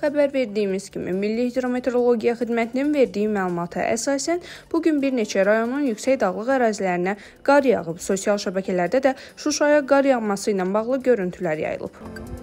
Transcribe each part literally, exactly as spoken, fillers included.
Xəbər verdiyimiz kimi, Milli Hidrometeorologiya Xidmətinin verdiyi məlumata əsasən, bugün bir neçə rayonun yüksək dağlıq ərazilərinə qar yağıb. Sosial şəbəkələrdə də Şuşaya qar yağması ilə bağlı görüntülər yayılıb.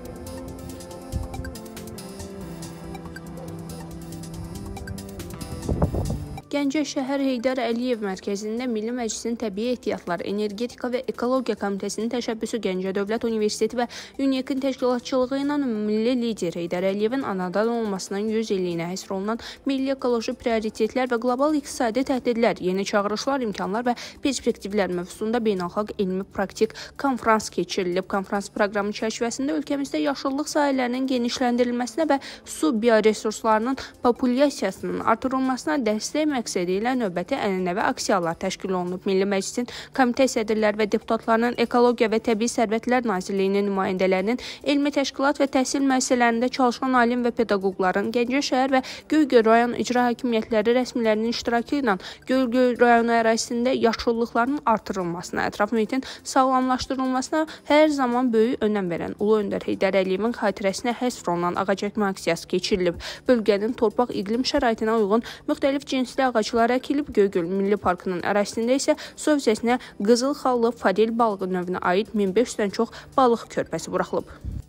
Gəncə şəhər Heydər Əliyev mərkəzində Milli Məclisin Təbii Ehtiyatlar, Energetika və Ekologiya Komitəsinin təşəbbüsü Gəncə Dövlət Universiteti və UNİEK-in təşkilatçılığı ilə milli lider Heydər Əliyevin anadan olmasının yüz illiyinə həsr olunan milli ekoloji prioritetlər və qlobal iqtisadi təhdidlər, yeni çağırışlar, imkanlar və perspektivlər mövzusunda beynəlxalq elmi praktik konfrans keçirilib. Konfrans proqramı çərçivəsində ölkəmizdə yaşıllıq sahələrinin genişləndirilməsinə və su bioresurslarının populyasiyasının artırılmasına dəstək məqsədi ilə növbəti ənənəvi aksiyalar təşkil olunub. Milli Məclisin komitə sədrləri və deputatlarının, Ekologiya və Təbii Sərvətlər Nazirliyinin nümayəndələrinin, elmi təşkilat və təhsil müəssisələrində çalışan alim və pedaqoqların, Gəncə şəhər və Göygöl rayon icra hakimiyyətləri rəsmilərinin iştirakı ilə Göygöl rayonu ərazisində yaşıllıqların artırılmasına, ətraf mühitin sağlamlaşdırılmasına hər zaman böyük önəm verən Ulu Öndər Heydər Əliyevin xatirəsinə həsr olunan ağacəkmə aksiyası keçirilib. Bölgənin torpaq iqlim şəraitinə uyğun müxtəlif cinsli ağaclar əkilib. Göygöl Milli Parkının ərazisində isə su hövzəsinə qızıl xallı forel balığı növünə aid min beş yüzdən çox balıq körpəsi buraxılıb.